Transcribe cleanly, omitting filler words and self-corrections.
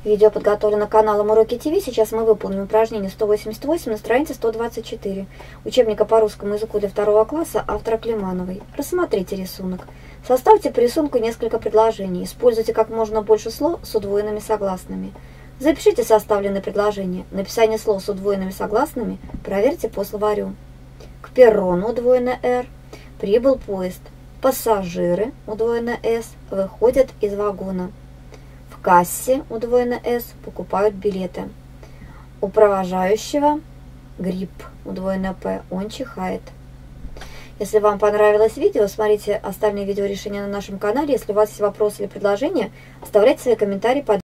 Видео подготовлено каналом Уроки ТВ. Сейчас мы выполним упражнение 188 на странице 124 учебника по русскому языку для 2 класса автора Климановой. Рассмотрите рисунок. Составьте по рисунку несколько предложений. Используйте как можно больше слов с удвоенными согласными. Запишите составленные предложения. Написание слов с удвоенными согласными проверьте по словарю. К перрону удвоенное «р», прибыл поезд. Пассажиры удвоенное «с» выходят из вагона. В кассе удвоенное «с» покупают билеты. У провожающего грипп удвоенное «п», он чихает. Если вам понравилось видео, смотрите остальные видеорешения на нашем канале. Если у вас есть вопросы или предложения, оставляйте свои комментарии под